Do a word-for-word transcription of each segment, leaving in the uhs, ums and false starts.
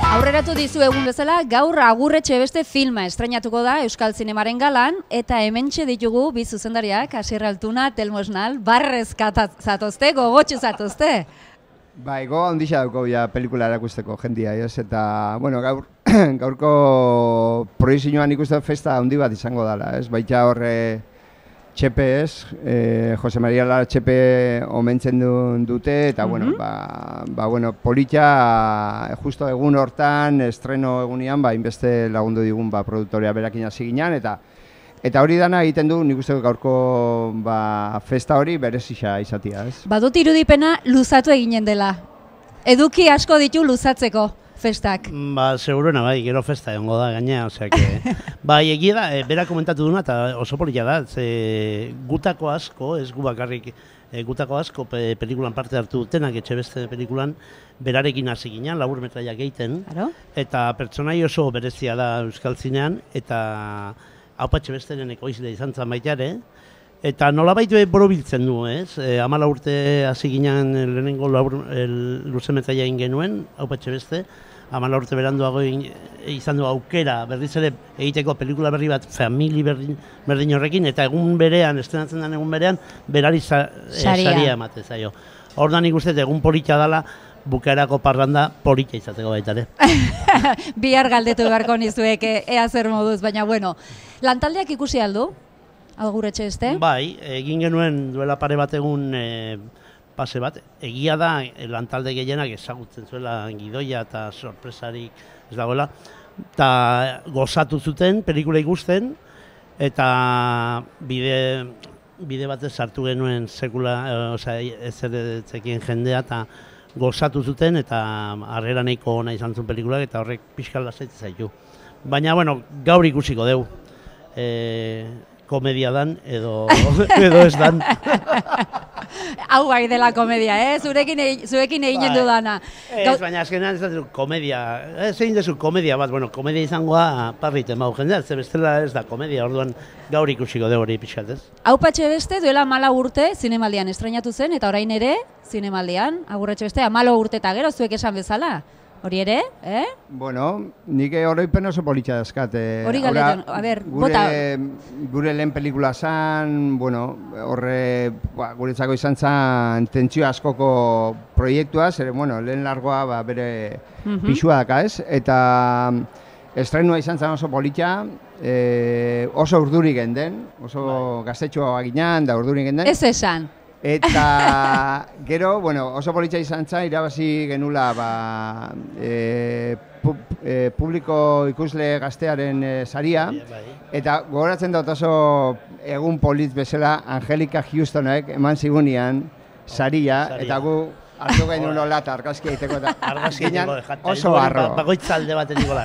Aurreratu dizu egun bezala, gaur Agurretxe beste filma estreinatuko da Euskal Zinemaren galan, eta hementxe ditugu bi zuzendariak, Asier Altuna, Telmo Esnal, barrez zatozte, gogotxu zatozte. Bai, gogo handia dauko ja pelikula erakusteko jendia, ez? Eta, bueno, gaur, gaurko proizioan ikusten festa handi bat izango dela, ez? Baita horre Txepe ez, eh, Jose Maria Lara Txepe omentzen dute, eta, mm-hmm. bueno, ba, ba, bueno, polita, justo egun hortan, estreno egunean, ba, inbeste lagundu digun, ba, produktorea berakin hasi ginean, eta Eta hori dana egiten du, nik uste gaurko ba, festa hori berezia izatea, ez? Badut irudipena luzatu eginen dela. Eduki asko ditu luzatzeko festak. Ba, seguruena bai, gero festa egongo da gainea, osea que bai, egia da, e, bera komentatu duna eta oso polita da, ze gutako asko, ez gu bakarrik, e, gutako asko pe, pelikulan parte hartu dutenak, etxe beste pelikulan berarekin hasi ginen, labur metraiak egiten, claro. Eta pertsonai oso berezia da Euskal Zinean, eta Haupatxe besteren ekoizle izan zan baitare, eta nolabait borobiltzen du, ez? E, Amala urte hasi ginen lehenengo luzemetraia egin genuen, Haupatxe beste, amala urte beranduago izan du aukera, berriz ere egiteko pelikula berri bat famili berdin, berdin horrekin, eta egun berean, estrenatzen den egun berean, berari sa, e, saria emate zaio. Hordan ikusten egun polita dela, bukaerako parranda polita izateko baitare. Bihar galdetu beharko nizuek ea zer moduz, baina bueno. Lantaldeak ikusi aldu, Agurretxe beste? Bai, egin genuen duela pare bat egun e, pase bat. Egia da, lantalde gehienak ezagutzen zuela gidoia eta sorpresarik ez dagoela. Eta gozatu zuten, pelikula ikusten, eta bide, bide batez sartu genuen sekula, e, osea, ez eretzekien jendea, eta gozatu zuten, eta harrera nahiko ona izan zuen pelikulak, eta horrek pixka lasaitzen zaitu. Baina, bueno, gaur ikusiko deu. E, komedia dan edo, edo ez dan. Hau bai dela komedia, eh? Zurekin, e, zurekin eginen bai. Dudana. Ez, baina azkenean ez da komedia, ez egin dezu komedia bat, bueno, komedia izangoa parriten bau jendea, ze bestela ez da komedia, orduan gaur ikusiko de hori pixkatez. Haupatxe beste duela amala urte zinemaldian estrenatu zen, eta orain ere zinemaldian, Agurretxe beste, amalo urte eta gero zuek esan bezala. Hori ere, eh? Bueno, nik oroipen oso politxa dazkat. Hori galdetan, a ber, bota. Gure lehen pelikula zan, bueno, horre ba, guretzako izan zan tentsio askoko proiektua, zer, bueno, lehen largoa ba, bere uh-huh. pixua daka ez, eta estrenua izan zan oso politxa, e, oso urduri genden, oso bai. Gaztetxoa ginean, da urduri genden. Ez esan. Eta gero, bueno, oso politxa izan zen, irabazi genula ba, e, pu, e, publiko ikusle gaztearen e, saria, eta gogoratzen dut oso egun polit bezala Angelika Houstonek eman zigunean saria, eta gu hartu genuen nola eta argazki egiteko eta oso barro. Bagoitzalde baten nikola.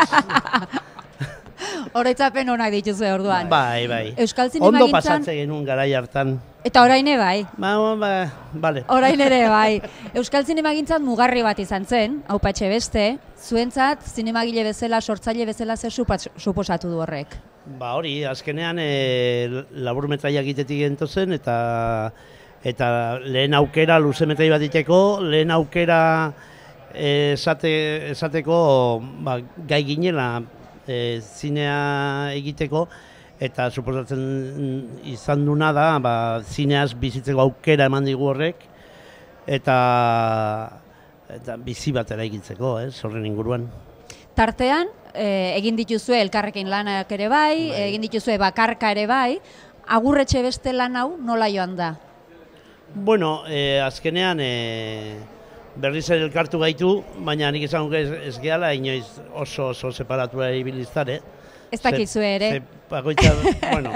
Oroitzapen honak dituzue orduan. Bai, bai. Euskal Zinema Ondo gintzan... pasatzen genuen garai hartan. Eta orain bai. Ba, ba, bale. Orain ere bai. Euskal Zinema gintzan mugarri bat izan zen, Haupatxe beste, zuentzat zinemagile bezala, sortzaile bezala zer suposatu du horrek? Ba hori, azkenean e, labur metraia egitetik gentozen, eta eta lehen aukera luze metrai bat iteko, lehen aukera esate, esateko ba, gai ginela, E, zinea egiteko, eta suposatzen izan duna da, ba, zineaz bizitzeko aukera eman digu horrek, eta, eta bizi bat eraikitzeko, ez, horren inguruan. Tartean, e, egin dituzue elkarrekin lanak ere bai, bai. Egin dituzue bakarka ere bai, Agurretxe beste lan hau nola joan da? Bueno, e, azkenean, e, berriz ere elkartu gaitu, baina nik esan ez, ez gehala inoiz oso oso separatua ibiliztare. Ez dakizue ere. Ze, bakoitza, bueno.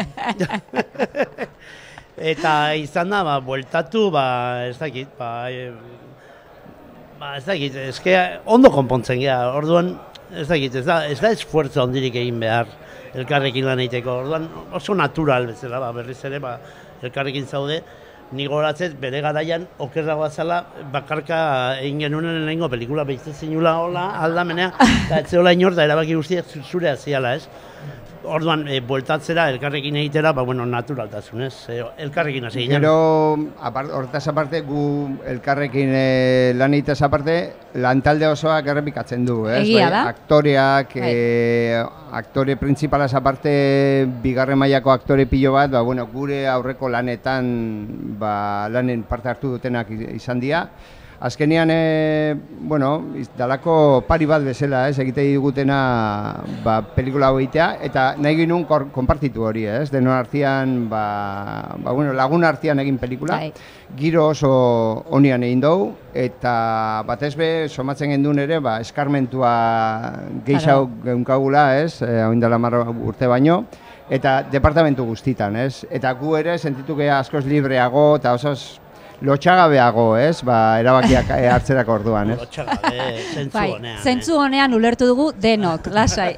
Eta izan da, ba, bueltatu, ba, ez dakit, ba, e, ba, ez dakit, eske ondo konpontzen geha, orduan, ez dakit, ez da, ez da esfuerzo ondirik egin behar elkarrekin lan egiteko, orduan oso natural bezala, ba, berriz ere, ba, elkarrekin zaude, ni goratzet bere garaian okerragoa zela bakarka egin genuen lehenengo pelikula behizte zinula hola aldamenea, eta ez zeola inor da erabaki guztiak zure haziala, ez? orduan, e, bueltatzera, elkarrekin egitera, ba, bueno, naturaltasunez, e, elkarrekin hasi ginen. Gero, apart, hortaz aparte, gu elkarrekin e, lan egitez aparte, lantalde osoak errepikatzen du, ez? Egia bai, da. Aktoreak, e, aktore principalaz aparte, bigarren mailako aktore pilo bat, ba, bueno, gure aurreko lanetan, ba, lanen parte hartu dutenak izan dira. Azkenean, e, bueno, dalako pari bat bezala, ez, egite digutena ba, pelikula hau egitea, eta nahi ginuen konpartitu hori, ez, denon artean, ba, ba, bueno, lagun artean egin pelikula, Bai. giro oso honian egin dugu, eta batez be, somatzen gendun ere, ba, eskarmentua gehiago geunkagula, ez, e, hau indala marra urte baino, eta departamentu guztitan, ez, eta gu ere sentitu geha askoz libreago, eta osos, lotxagabeago, ez? Ba, erabakiak hartzerako orduan, ez? Lotxagabe, zentzu Bai, honean. zentzu honean ulertu dugu denok, lasai.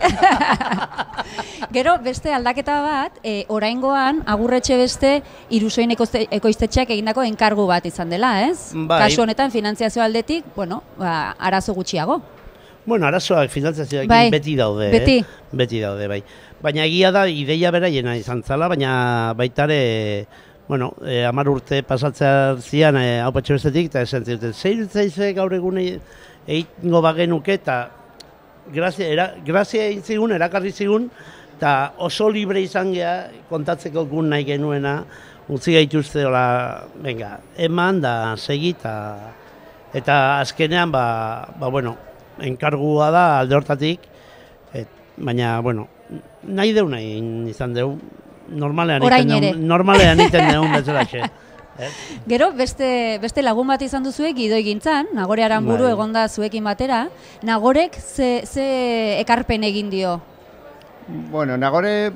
Gero, beste aldaketa bat, e, oraingoan, agurretxe beste, irusoin ekoiztetxeak egindako enkargu bat izan dela, ez? Bai. Kasu honetan, finantziazio aldetik, bueno, ba, arazo gutxiago. Bueno, arazoak finantziazioak Bai, beti daude, beti. eh? Beti daude, bai. Baina egia da, ideia beraiena izan zala, baina baitare, bueno, eh, amar urte pasatzea zian eh, hau patxe bestetik, eta esan ziruten, zein zaize gaur egun egingo bagenuke, eta grazia, era, grazia egin zigun, erakarri zigun, eta oso libre izan geha kontatzeko gun nahi genuena, utzi gaituzte, hola, venga, eman da, segi, eta, eta azkenean, ba, ba, bueno, enkargua da alde hortatik, et, baina, bueno, nahi deu nahi izan deu, normalean Orain iten ere. deun, normalean iten deun bezalaxe. Eh? Gero, beste, beste lagun bat izan duzuek gidoi gintzan, Nagore Aranburu Bai. egonda zuekin batera. Nagorek ze, ze ekarpen egin dio? Bueno, Nagore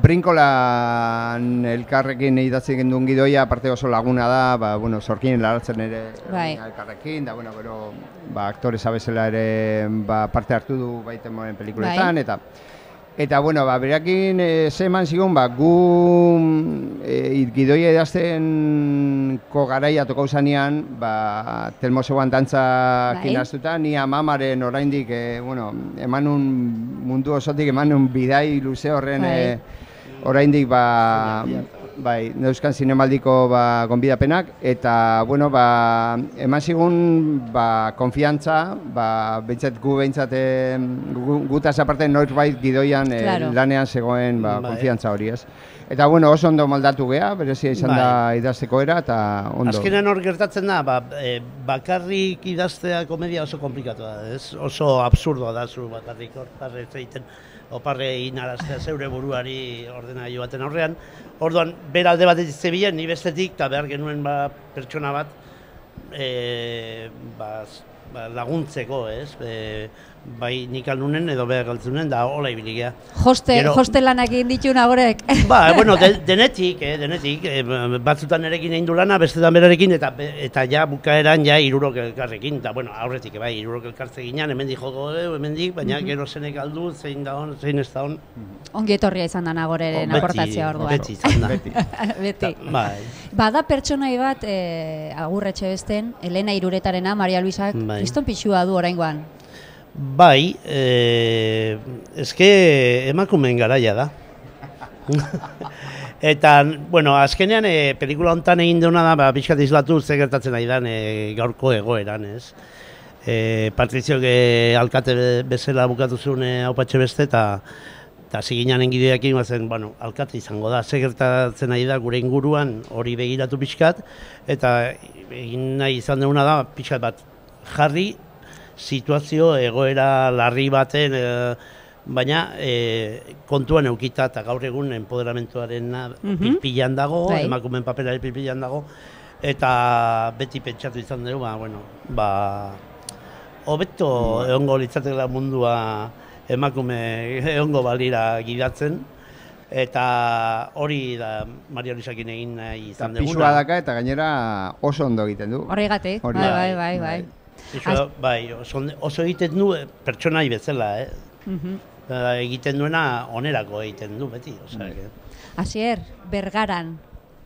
Brinkolan elkarrekin idatzi genduen gidoia, aparte oso laguna da, ba, bueno, zorkinen laratzen ere Bai. elkarrekin, da, bueno, gero, ba, aktore zabezela ere ba, parte hartu du baiten moren pelikuletan, Bai. eta Eta, bueno, ba, berakin e, ze eman zigun, ba, gu e, gidoia idaztenko garaia tokau zanean, ba, Telmosegoan dantza Bai. kinaztuta, ni amamaren oraindik, e, bueno, eman un mundu osotik, eman un bidai luze horren Bai. e, oraindik, ba, bai, Neuskan Zinemaldiko ba, gonbidapenak, eta, bueno, ba, eman zigun, ba, konfiantza, ba, behintzat gu behintzat, e, gu, gutaz aparte norbait gidoian e, Claro. lanean zegoen, ba, Bai. konfiantza hori, ez. Eta, bueno, oso ondo moldatu geha, berezia izan Bai. da idazteko era, eta ondo. Azkenean hor gertatzen da, ba, e, bakarrik idaztea komedia oso komplikatu da, ez? Oso absurdoa da zu bakarrik hor parre egiten, oparre inaraztea zeure buruari ordenagailu baten aurrean. Orduan, bera alde bat zebilen, ni bestetik, eta behar genuen ba, pertsona bat e, ba, ba, laguntzeko, ez? E, bai nik aldunen edo behar galtzunen, da hola ibiligea. Joste, Gero- joste lanak egin ditu Nagorek. Ba, bueno, de, denetik, eh, denetik, eh, batzutan erekin egin du lana, bestetan berarekin, eta eta ja bukaeran ja hirurok elkarrekin, eta bueno, aurretik, bai, hirurok elkartze ginean, hemendik joko dugu, hemendik, baina gero zenek aldu, zein da hon, zein ez da hon. Ongi etorria izan da Nagoreren Beti- aportazioa orduan. Beti izan da. Beti. Beti. Bai, Bada pertsonai bat, e, agurretxe besten, Elena Iruretarena, Maria Luisak, Bai. kriston pixua du oraingoan. bai, eh, eske emakumeen garaia da. Eta, bueno, azkenean e, pelikula hontan egin duna da, ba, pixkat izlatu ze gertatzen ari dan e, gaurko egoeran, ez? E, Patrizio e, alkate be- bezala bukatu zuen e, hau patxe beste, eta eta ziginan engideak egin zen, bueno, alkate izango da, ze gertatzen ari da gure inguruan hori begiratu pixkat, eta egin nahi izan duguna da, pixkat bat jarri, situazio egoera larri baten, e, baina e, kontuan eukita eta gaur egun empoderamentuaren Mhm. pilpilan dago, Bai. emakumeen paperari pilpilan dago, eta beti pentsatu izan dugu, ba, bueno, ba, hobeto egongo litzatela mundua emakume egongo balira gidatzen, eta hori da Maria Luisakin egin nahi Eta izan pisua duguna. daka eta gainera oso ondo egiten du. Horregatik, Hori bai, da. bai, bai, bai. Iso, bai, oso, oso egiten du eh, pertsonai bezala, eh? Mhm. Eh, egiten duena onerako egiten du beti, osea, Bai. que- Asier, Bergaran,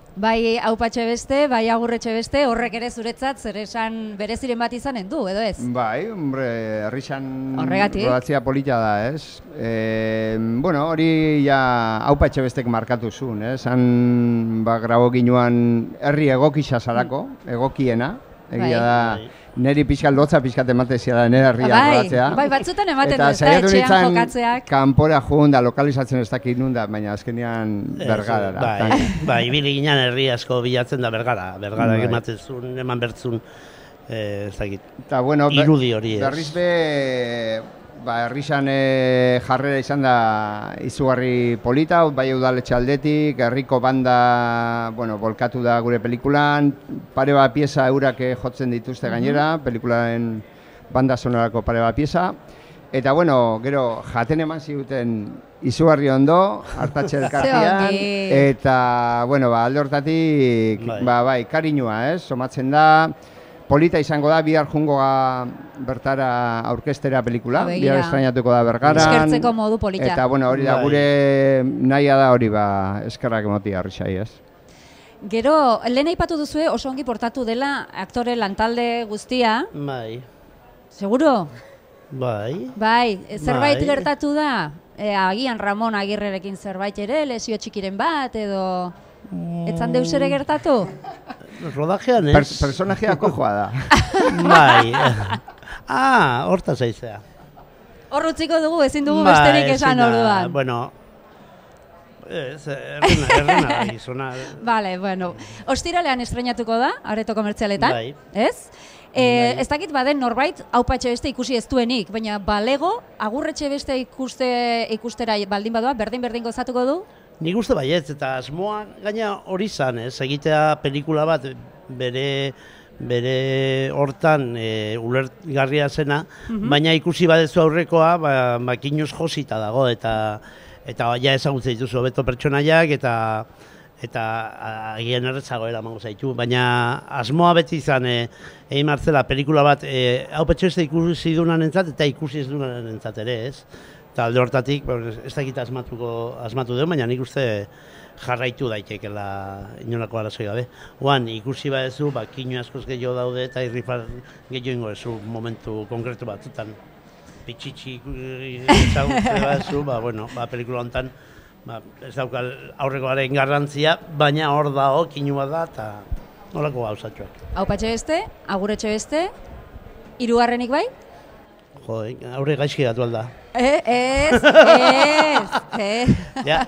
Bai haupatxe beste, bai agurretxe beste, horrek ere zuretzat zer esan bereziren bat izanen du, edo ez? Bai, hombre, herrixan Horregatik. rodatzea polita da, ez? E, bueno, hori ja haupatxe bestek markatu zuen, ez? Han, ba, grabo ginuan herri egokisa zarako, egokiena, egia da, neri pixkat lotza pixkat ematen ziala nire herrian bai, rodatzea. bai, batzutan ematen eta du, ezta, saiatu etxean nintzen jokatzeak. kanpora joan da lokalizatzen ez dakit nun da, baina azkenean bergarara. Bai, bai, ibili ginen herri asko bilatzen da bergara, bergara Bai. ematen zuen, eman bertzun, eh, ez dakit, Eta, bueno, ber- irudi hori ez. berriz be, ba, herrixan e, jarrera izan da izugarri polita, bai udaletxe aldetik, herriko banda, bueno, volkatu da gure pelikulan, pare bat pieza eurak eh, jotzen dituzte gainera, pelikularen banda sonorako pare bat pieza, eta, bueno, gero, jaten eman ziguten izugarri ondo, hartatxe elkartean, ongi. eta, bueno, ba, alde hortatik, Bai. ba, bai, kariñua, ez, somatzen da, polita izango da, bihar jungo ga bertara aurkestera pelikula, Begira. bihar estrainatuko da bergaran. Eskertzeko modu polita. Eta, bueno, hori da, Bai. gure nahia da hori, ba, eskerrak emoti arrisai, ez? Gero, lehen aipatu duzue oso ongi portatu dela aktore lantalde guztia, Bai, seguro? bai, Bai, e, zerbait Bai. gertatu da? E, agian Ramon Agirrerekin zerbait ere, lesio txikiren bat, edo... Etzan deus ere gertatu? rodajean ez. Per, personajea kojoa da. Bai, ah, horta zaizea. Hor utziko dugu, ezin dugu besterik Bai, esan ezin da, orduan. Bueno, ez, errena, errena gizona. Vale, bueno. Ostiralean estrenatuko da, areto komertzialetan, Bai. ez? E, Bai. ez dakit baden norbait haupatxe beste ikusi ez duenik, baina balego agurretxe beste ikuste, ikustera baldin badoa, berdin-berdin gozatuko du? Nik uste baietz, eta asmoa gaina hori zan, ez, egitea pelikula bat bere bere hortan e, ulergarria zena, baina ikusi badezu aurrekoa, ba, makinuz josita dago, eta eta ja ezagutzen dituzu hobeto pertsonaiak, eta eta agian erretzago eramango zaitu, baina asmoa beti izan e, egin martzela pelikula bat e, hau petxo ikusi dunan entzat, eta ikusi ez dunan entzat ere, ez? Eta alde hortatik, ez dakit asmatuko, asmatu duen, baina nik uste jarraitu daitekela inolako arazoi gabe. Oan, ikusi badezu, ba, kino askoz gehiago daude eta irrifar gehiago ingo ezu momentu konkretu batzutan. Pitxitxi ezagutzen badezu, ba, bueno, ba, pelikula honetan ba, ez daukal aurrekoaren garrantzia, baina hor dago, kinua da, eta nolako gauzatxoak. Haupatxe beste, agurretxe beste, hirugarrenik bai? Jo, aurre gaizki gatu alda. Eh, ez, ez, ez. Ja.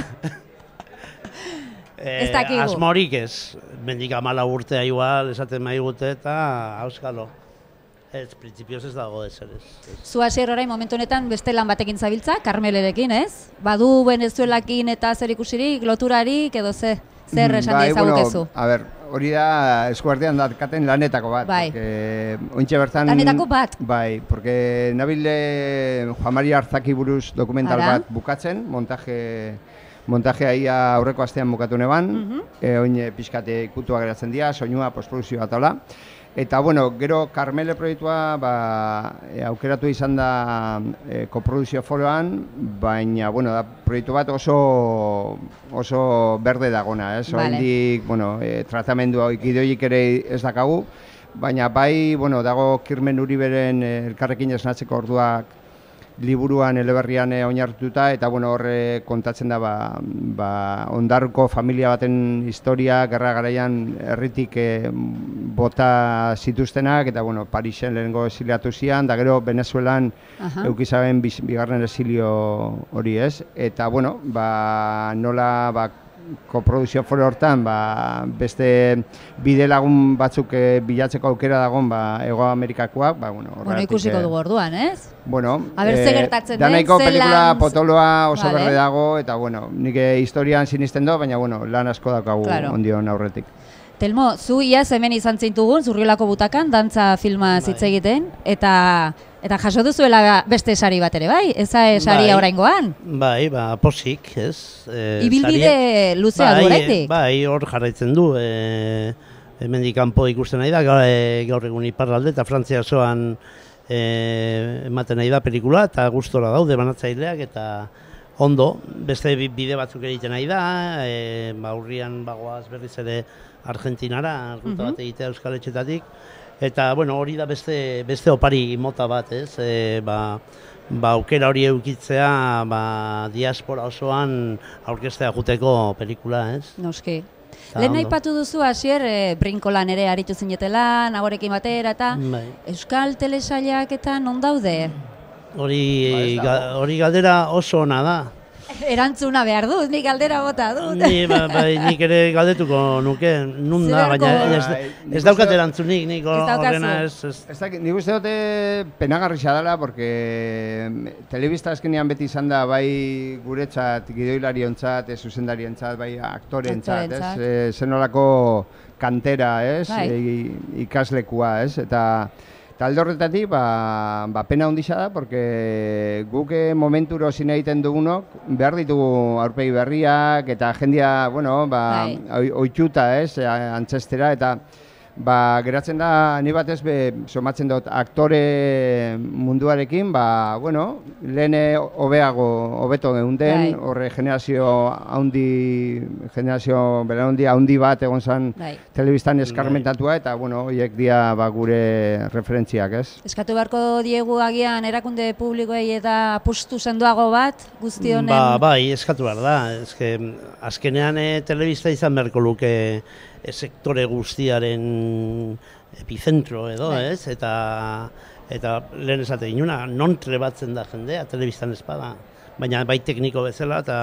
Eh, Ez dakigu. Asmorik ez, mendik amala urtea igual, esaten maigute eta auskalo. Ez, printzipioz ez dago ez ere. Zu hasier orain momentu honetan beste lan batekin zabiltza, Karmelerekin, ez? Badu Venezuelakin eta zer ikusirik, loturarik edo ze? Zer esan Bai, diezagukezu? bueno, a ber, hori da eskuartean datkaten lanetako bat. Bai. Porque, ointxe bertan... Lanetako bat? Bai, porque nabile Juan Maria Arzaki buruz dokumental Ara. bat bukatzen, montaje... Montajea ia aurreko astean bukatu neban, Mhm. e, oin pixkate ikutua geratzen dira, soinua, postprodukzioa eta hola. Eta, bueno, gero Karmele proiektua ba, e, aukeratu izan da e, koprodukzio foroan, baina, bueno, da proiektu bat oso oso berde dagona, ez? Vale. Oraindik, bueno, e, tratamendu gidoiik ere ez dakagu, baina bai, bueno, dago Kirmen Uriberen e, elkarrekin esnatzeko orduak liburuan eleberrian eh, oinarrituta, eta bueno, horre kontatzen da ba, ba, ondarruko familia baten historia, gerra garaian herritik eh, bota zituztenak, eta bueno, Parisen lehenengo exiliatu zian, da gero Venezuelan Aha. eukizaben biz- bigarren exilio hori, ez? Eta bueno, ba, nola ba, koprodukzio foro hortan ba, beste bide lagun batzuk eh, bilatzeko aukera dagoen ba, Ego Amerikakoak, ba, bueno, Bueno, horregatik, ikusiko eh, dugu orduan, ez? Bueno, A ber, ze gertatzen den, Danaiko ze pelikula lan- potoloa oso Vale. berde dago, eta bueno, nik eh, historian sinisten do, baina bueno, lan asko daukagu Claro. ondion aurretik. Telmo, zu iaz hemen izan zintugun, Zurriolako butakan, dantza filma Bai. hitz egiten, eta eta jaso duzuela beste sari bat ere, bai? Eza saria Bai. oraingoan? Bai, ba, posik, ez? E, Ibilbide sariak- luzea du Bai, oraindik? Bai, hor jarraitzen du. E, hemendik kanpo ikusten nahi da, gaur, e, gaur egun iparralde eta Frantzia osoan e, ematen nahi da pelikula, eta gustora daude banatzaileak, eta ondo, beste bide batzuk egiten nahi da, e, ba, urrian bagoaz berriz ere Argentinara, ruta bat egitea Euskal Etxetatik, eta, bueno, hori da beste, beste opari mota bat, ez, e, ba, ba, aukera hori eukitzea, ba, diaspora osoan aurkestea juteko pelikula, ez? Noski. Lehen aipatu duzu, Asier, e, Brinkolan ere aritu zinetela, nagorekin batera, eta bai. Euskal telesailak eta non daude? Hori, ga, hori galdera oso ona da. Erantzuna behar dut, nik galdera bota dut. Ni, ba, bai, nik ere galdetuko nuke, nun da, baina ez, ez daukat erantzunik, nik horrena ez... ez. Ez dakit, nik uste dute penagarrisa dela, porque telebista azkenean beti izan da, bai guretzat, gidoilariontzat, zuzendariontzat, bai aktorentzat, ez? E, zenolako kantera, ez? Bai. E, ikaslekua, ez? Eta... Eta alde horretatik, ba, ba pena ondisa da, porque guk momenturo zine egiten dugunok, behar ditugu aurpegi berriak, eta jendia, bueno, ba, oitxuta, ez, antzestera, eta ba, geratzen da, ni batez, be, somatzen dut, aktore munduarekin, ba, bueno, lehen hobeago, hobeto geunden, horre generazio haundi, generazio belaundi haundi bat egon zen telebistan eskarmentatua, eta, bueno, horiek dia ba, gure referentziak, ez? Eskatu beharko diegu agian erakunde publikoei eta apustu sendoago bat, guzti honen? Ba, bai, eskatu behar da, eske, azkenean e, telebista izan beharko luke E, sektore guztiaren epizentro edo, bai. ez? Eta, eta lehen esate inuna, non trebatzen da jendea, telebistan espada. Baina bai tekniko bezala eta,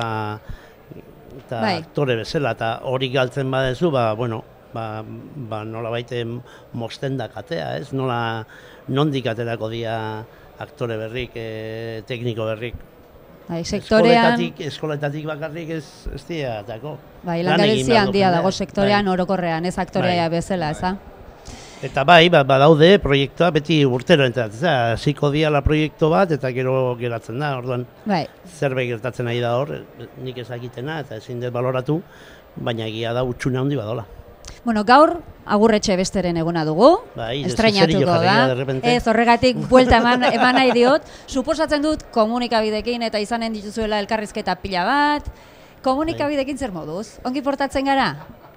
eta bai. aktore bezala, eta hori galtzen badezu, ba, bueno, ba, ba nola baite mosten da katea, ez? Nola nondik aterako dia aktore berrik, e, tekniko berrik. Bai, sektorean... Eskoletatik, eskoletatik bakarrik ez, ez dira, tako. Bai, langabezia handia dago sektorean bai. Orokorrean, ez aktorea bai. Bezala, eza? Bai. Eta bai, ba, badaude proiektua beti urtero entratzen, hasiko diala proiektu bat eta gero geratzen da, orduan bai. Zerbait gertatzen nahi da hor, nik ezakitena eta ezin dut baloratu, baina egia da utxune handi badola. Bueno, gaur agurretxe besteren eguna dugu, bai, estrainatuko da, ez horregatik buelta eman, eman nahi diot, suposatzen dut komunikabidekin eta izanen dituzuela elkarrizketa pila bat, komunikabidekin zer moduz, ongi portatzen gara?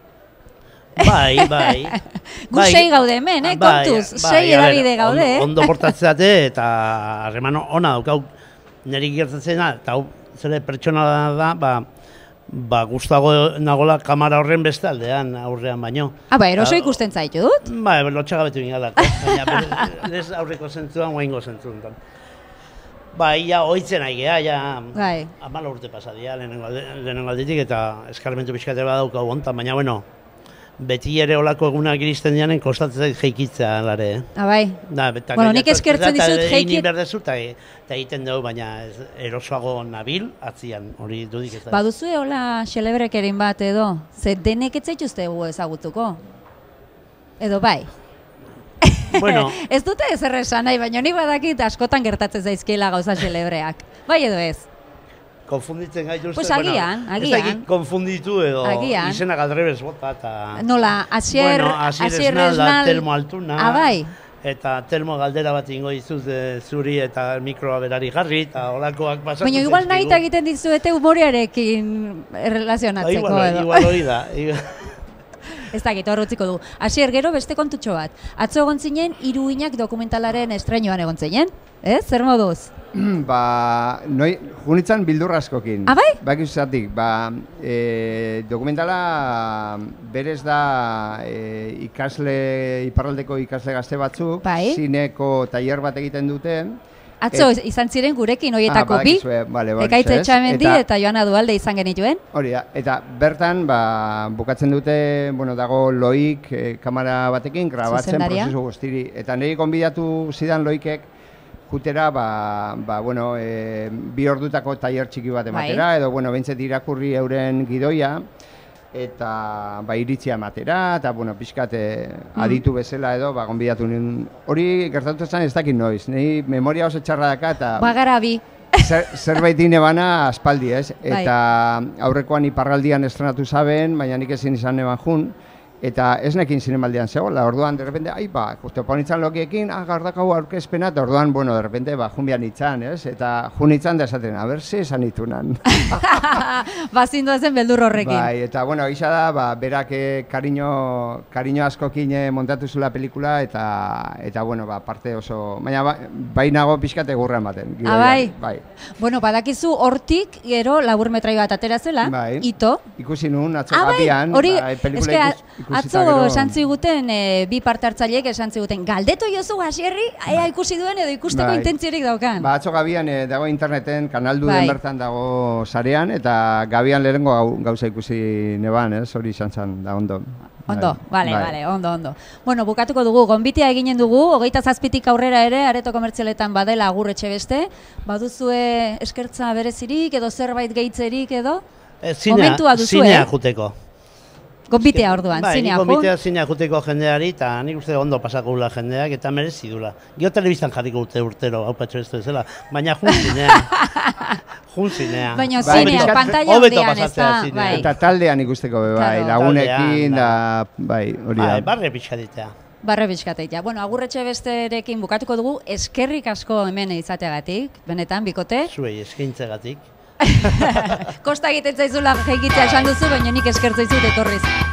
Bai, bai. Gu bai, sei gaude hemen, eh, bai, kontuz, bai, sei edabide gaude, eh? Ondo portatzeate eta harreman ona daukau niri gertatzen da, eta zure pertsona da, ba, ba, gustago nagola kamara horren beste aldean, aurrean baino. Ah, ba, eroso ikusten zaitu dut? Ba, lotxagabetu ingalako, baina ez aurreko zentzuan, guaingo zentzuan. Ba, ia oitzen nahi geha, ja, bai. amala urte pasadia, lehenengo aldetik, eta eskarmentu pixkate badaukau hontan, baina, bueno, beti ere olako egunak iristen dianen kostatzen jeikitzea, lare. Ah, bai. Da, beta, bueno, nik eskertzen dizut jeikit... Eta berdezu, eta egiten dugu, baina erosoago nabil, atzian, hori dudik ez da. Baduzue hola xelebrekerin bat edo, ze denek ez zaituzte gu ezagutuko? Edo bai? Bueno. Ez dute ezer esan nahi, baina ni badakit askotan gertatzen zaizkiela gauza xelebreak. Bai edo ez? Konfunditzen gaituzte, pues agian, bueno, agian. Ez dakit konfunditu edo agian. Izenak aldrebez bota eta... Nola, Asier, bueno, Asier Esnal, Telmo Altuna. Ah, bai. Eta Telmo galdera bat ingo dizuz zuri eta mikroa berari jarri eta olakoak pasatu. Baina igual nahi egiten dizuete humorearekin relazionatzeko igual, edo. Igual hori da. Ez dakit, hor utziko du. Asier, gero beste kontutxo bat. Atzo egon zinen, Iruinak dokumentalaren estreinoan egon zinen. Ez? Zer moduz? Ba, noi, junitzen bildur askokin. Ah, bai? Bak izatik, ba, e, dokumentala berez da e, ikasle, iparraldeko ikasle gazte batzuk, bai? Zineko tailer bat egiten duten. Atzo, et, izan ziren gurekin horietako ah, bi, vale, Ekaitz Etxamendi eta, eta Joana Dualde izan genituen. Hori da, eta bertan, ba, bukatzen dute, bueno, dago Loik e, kamera batekin, grabatzen prozesu guztiri. Eta niri konbidatu zidan Loikek, jutera, ba, ba, bueno, e, bi ordutako tailer txiki bat ematera, bai. Edo, bueno, behintzet irakurri euren gidoia, eta, ba, iritzia ematera, eta, bueno, pixkat mm. aditu bezala edo, ba, gonbidatu nien. Hori gertatu zen ez dakit noiz, nahi memoria oso txarra daka, eta... Bagara bi. Zer, zerbait inebana aspaldi, ez? Eta bai. Aurrekoan iparraldian estrenatu zaben, baina nik ezin izan eban jun, eta ez nekin zinemaldian zegoela, orduan, de repente, ai, ba, topo nintzen lokiekin, ah, gaur dakau aurkezpena, eta orduan, bueno, de repente, ba, junbian nintzen, ez? Eta jun nintzen da esaten, a ber, ze esan nitunan. Bazindu ezen beldur horrekin. Bai, eta, bueno, gisa da, ba, berak kariño, kariño askokin montatu zula pelikula, eta, eta, bueno, ba, parte oso, baina, ba, bai nago pixkate gurra ematen. Ah, bai? Bai. Bueno, badakizu hortik, gero, laburmetrai bat atera zela, bai. Ito. Ikusi nun, atzo ah, gapian, hori, ba, pelikula eske, ikus, atzo esan ziguten, e, bi parte hartzaileek esan ziguten, galdetu jozu Hasierri, ea ikusi duen edo ikusteko bai. intentziorik daukan. Ba, atzo gabian e, dago interneten, kanaldu bai. den bertan dago sarean, eta gabian lehengo gau, gauza ikusi neban, ez, hori izan zen, da ondo. Ondo, bai. bale, bai. bale, ondo, ondo. Bueno, bukatuko dugu, gonbitea eginen dugu, hogeita zazpitik aurrera ere, areto komertzialetan badela agurretxe beste, baduzue eskertza berezirik edo zerbait gehitzerik edo? E, zinea, zinea juteko. Gonbitea orduan, bai, zinea ju? Gonbitea zinea juteko jendeari, eta nik uste ondo pasako gula jendeak, eta merezi dula. Gio telebistan jarriko urte urtero, hau patxo ez duzela, baina jun zinea. Jun zinea. Baina zinea, bai, pantalla hondian ez da. Bai. Eta taldean ikusteko, be, bai, claro. Lagunekin, da, bai, hori da. Bai, barre pixaditea. Barre pixkatea. Bueno, agurretxe besterekin bukatuko dugu, eskerrik asko hemen izateagatik, benetan, bikote. Zuei, eskaintzegatik. Kosta egiten zaizula egitea esan duzu, baina nik eskertza izut etorriz.